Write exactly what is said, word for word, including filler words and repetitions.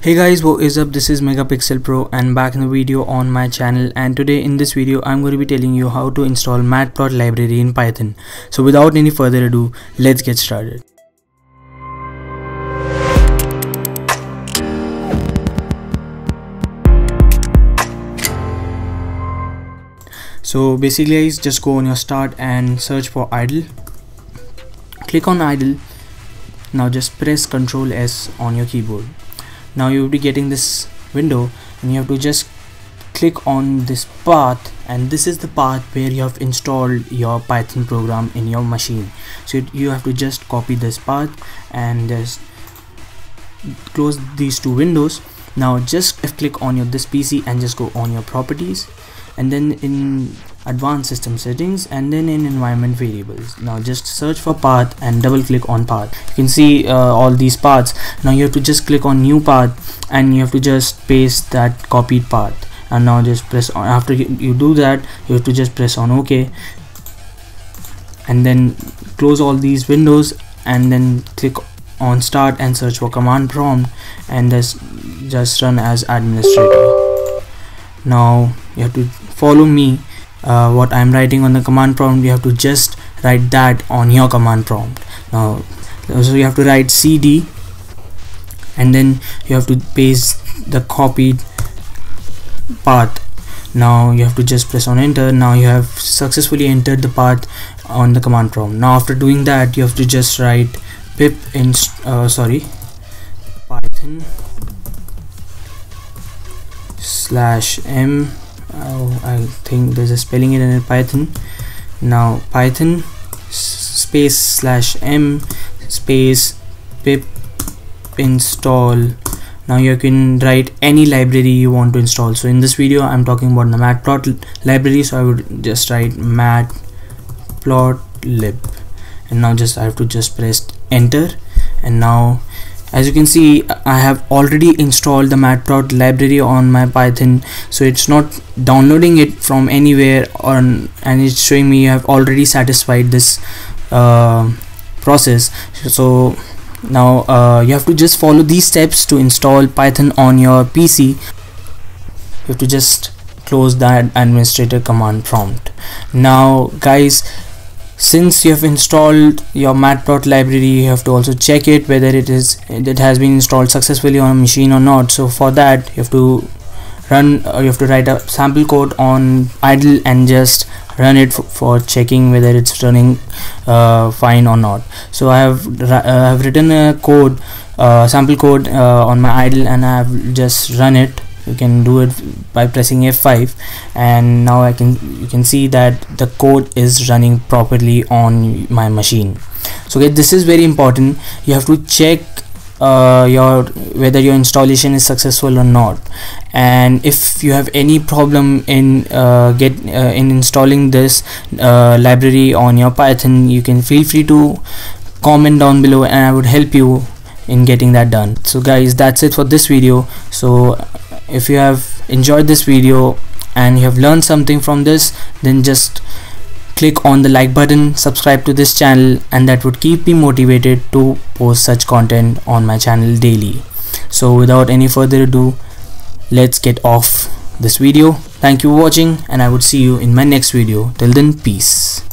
Hey guys, what is up? This is Megapixel Pro and back in the video on my channel, and today in this video I'm going to be telling you how to install MatPlot library in Python. So without any further ado, let's get started. So basically guys, just go on your start and search for idle. Click on idle. Now just press Ctrl S on your keyboard. Now you will be getting this window and you have to just click on this path, and this is the path where you have installed your Python program in your machine. So you have to just copy this path and just close these two windows. Now just click on your this P C and just go on your properties, and then in advanced system settings, and then in environment variables. Now just search for path and double click on path. You can see uh, all these paths. Now you have to just click on new path and you have to just paste that copied path, and now just press on. After you, you do that, you have to just press on OK, and then close all these windows and then click on start and search for command prompt and just just run as administrator. Now you have to follow me. Uh, what I'm writing on the command prompt, you have to just write that on your command prompt. Now so you have to write cd and then you have to paste the copied path. Now you have to just press on enter. Now you have successfully entered the path on the command prompt. Now after doing that, you have to just write pip inst uh, sorry python slash m. Oh, I think there's a spelling error in Python. Now Python space slash m space pip install. Now you can write any library you want to install. So in this video I'm talking about the MatPlot library, so I would just write MatPlotLib, and now just I have to just press enter. And now as you can see, I have already installed the MatPlot library on my Python, so it's not downloading it from anywhere, on and it's showing me you have already satisfied this uh, process. So now uh, you have to just follow these steps to install Python on your P C. You have to just close that administrator command prompt. Now guys, since you have installed your MatPlot library, you have to also check it whether it is it has been installed successfully on a machine or not. So for that you have to run uh, you have to write a sample code on idle and just run it for checking whether it's running uh, fine or not. So I have uh, I have written a code uh, sample code uh, on my idle, and I have just run it. You can do it by pressing F five, and now I can you can see that the code is running properly on my machine. So okay, this is very important. You have to check uh, your whether your installation is successful or not, and if you have any problem in uh, get uh, in installing this uh, library on your Python, you can feel free to comment down below and I would help you in getting that done. So guys, that's it for this video. So if you have enjoyed this video and you have learned something from this, then just click on the like button, subscribe to this channel, and that would keep me motivated to post such content on my channel daily. So without any further ado, let's get off this video. Thank you for watching, and I would see you in my next video. Till then, peace.